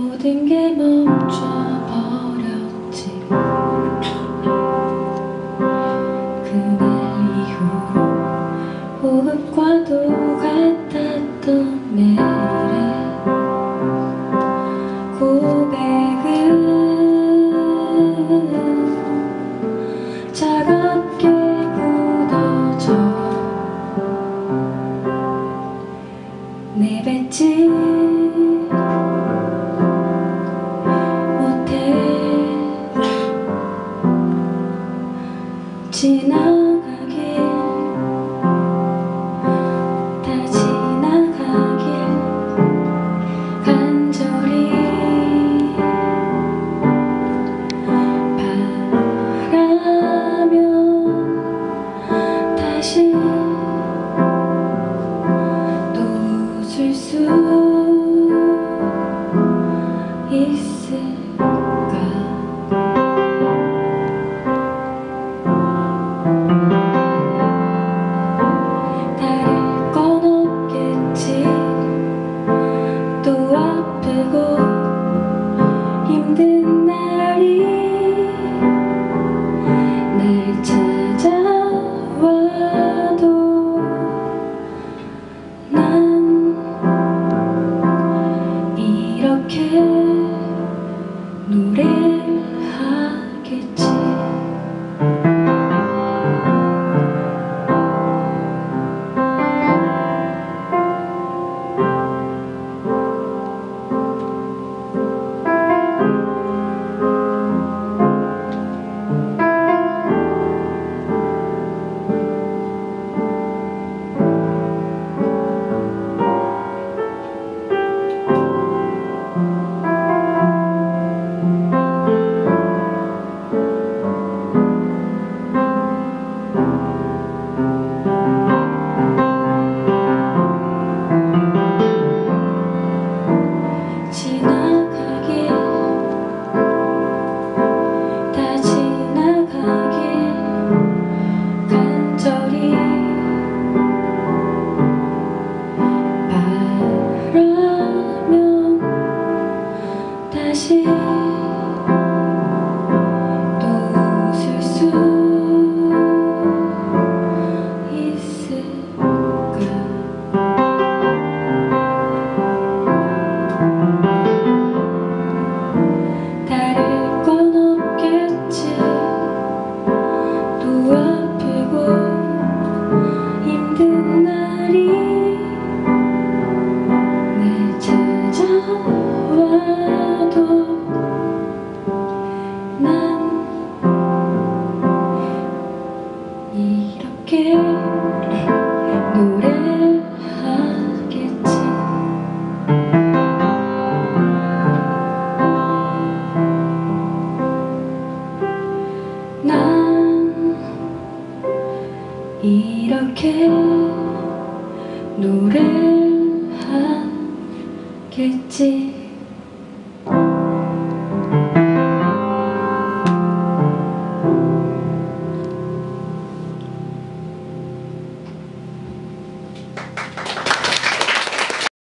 모든 게 멈춰버렸지. 그날 이후로 호흡과도 같았던 매일의 고백은 차갑게 굳어져 내뱉지 못해. 지나가길 다 지나가길 간절히 바라면 다시 또 웃을 수 있을까. 다를 건 없겠지. 또 아프고 힘든 날이 날 찾아와도 난 이렇게 노래하겠지. 지나가길 다 지나가길 간절히 바라면 다시 또 웃을 수 있을까. 다를 건 없겠지. 또 아프고 힘든 날이 날 찾아와도 난 이렇게 노래하겠지. 난 이렇게 노래하겠지.